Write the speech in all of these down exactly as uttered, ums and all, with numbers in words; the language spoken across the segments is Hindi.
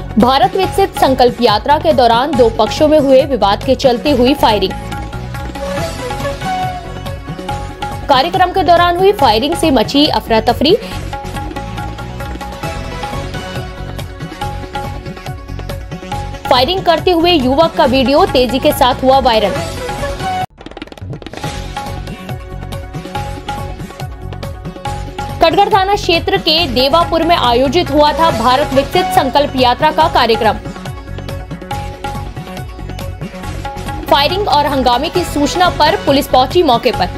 भारत विकसित संकल्प यात्रा के दौरान दो पक्षों में हुए विवाद के चलते हुई फायरिंग। कार्यक्रम के दौरान हुई फायरिंग से मची अफरा तफरी। फायरिंग करते हुए युवक का वीडियो तेजी के साथ हुआ वायरल। कटघर थाना क्षेत्र के देवापुर में आयोजित हुआ था भारत विकसित संकल्प यात्रा का कार्यक्रम। फायरिंग और हंगामे की सूचना पर पुलिस पहुंची मौके पर।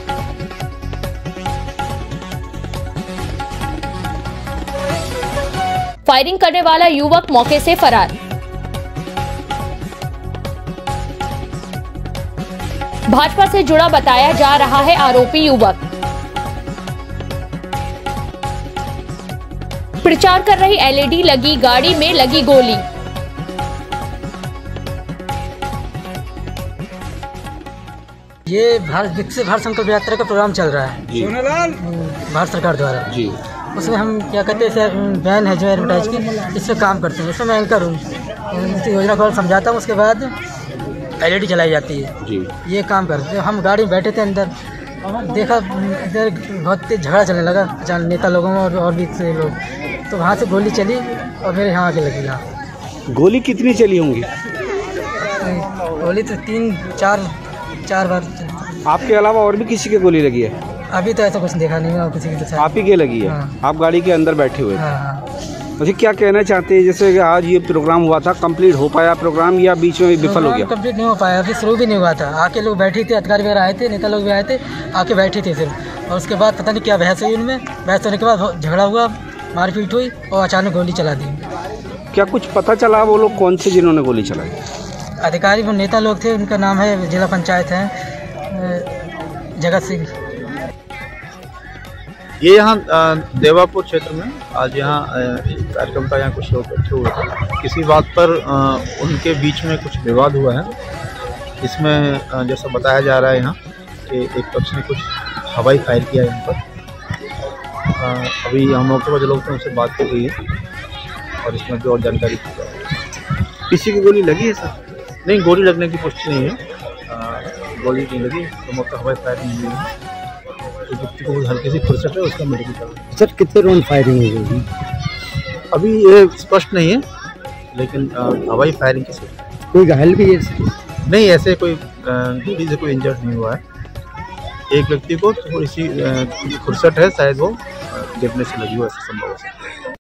फायरिंग करने वाला युवक मौके से फरार। भाजपा से जुड़ा बताया जा रहा है आरोपी युवक। प्रचार कर रही एलईडी लगी गाड़ी में लगी गोली। ये भारत विकसित भारत संकल्प यात्रा का प्रोग्राम चल रहा है भारत सरकार द्वारा जी। उसमें हम क्या कहते हैं, बैन है जो एडवर्टाइज की, इसमें काम करते हैं। इसमें मैं एंकर हूँ, इस योजना को समझाता हूँ। उसके बाद एलईडी चलाई जाती है जी। ये काम करते हैं। हम गाड़ी में बैठे थे, अंदर देखा इधर बहुत तेज झगड़ा चलने लगा अचानक नेता लोगों में और, और भी से लोग, तो वहाँ से गोली चली और फिर यहाँ आके लगी। यहाँ गोली कितनी चली होंगी? गोली तो तीन चार चार बार। आपके अलावा और भी किसी के गोली लगी है? अभी तो ऐसा कुछ देखा नहीं है और किसी की तो आप ही के लगी है? हाँ। आप गाड़ी के अंदर बैठे हुए थे? हाँ हाँ। मुझे क्या कहना चाहते हैं, जैसे कि आज ये प्रोग्राम हुआ था, कंप्लीट हो पाया प्रोग्राम या बीच में विफल हो गया? कंप्लीट नहीं हो पाया, अभी शुरू भी नहीं हुआ था। आके लोग बैठे थे, अधिकारी वगैरह आए थे, नेता लोग भी आए थे, आके बैठे थे सिर्फ। और उसके बाद पता नहीं क्या बहस हुई उनमें। बहस होने के बाद झगड़ा हुआ, मारपीट हुई और अचानक गोली चला दी। क्या कुछ पता चला वो लोग कौन से जिन्होंने गोली चलाई? अधिकारी वो नेता लोग थे, उनका नाम है जिला पंचायत है जगत सिंह। ये यहाँ देवापुर क्षेत्र में आज यहाँ कार्यक्रम का यहाँ कुछ लोग इकट्ठे हुए थे। किसी बात पर उनके बीच में कुछ विवाद हुआ है। इसमें जैसा बताया जा रहा है यहाँ कि एक पक्ष ने कुछ हवाई फायर किया है इन पर। अभी हम मौके पर जो लोग थे उनसे बात की गई है और इसमें जो और जानकारी की जा रही है। किसी की गोली लगी है सर? नहीं, गोली लगने की पुष्टि नहीं है। आ, गोली नहीं लगी तो मौका हवाई फायर नहीं हुई है। तो व्यक्ति को हल्की सी फुर्सत है, उसका मेडिकल कर। सर कितने राउंड फायरिंग हुई? अभी ये स्पष्ट नहीं है, लेकिन हवाई फायरिंग की सूचना। कोई घायल भी है? नहीं, ऐसे कोई गोली से कोई इंजर्ड नहीं हुआ है। एक व्यक्ति को थोड़ी सी फुर्सत है, शायद वो गिरने से लगी हो, ऐसा संभव हो सकता है।